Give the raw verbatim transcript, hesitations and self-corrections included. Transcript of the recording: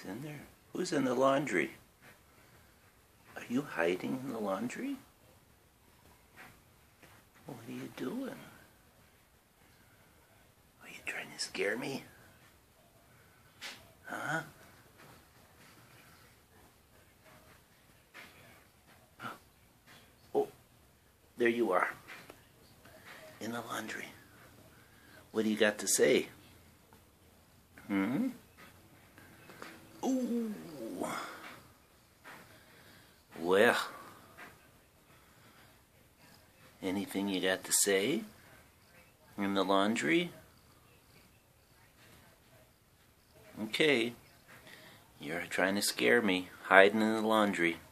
in there? Who's in the laundry? Are you hiding in the laundry? What are you doing? Are you trying to scare me? Huh? Oh, there you are. In the laundry. What do you got to say? Hmm? Ooh. Well, anything you got to say in the laundry? Okay, you're trying to scare me, hiding in the laundry.